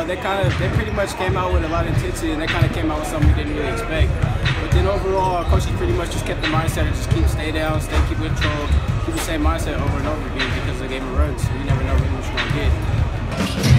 they pretty much came out with a lot of intensity, and they kind of came out with something we didn't really expect. But then overall, our coaches pretty much just kept the mindset of just stay down, keep control, keep the same mindset over and over again because of the game of runs. You never know really what you're gonna get.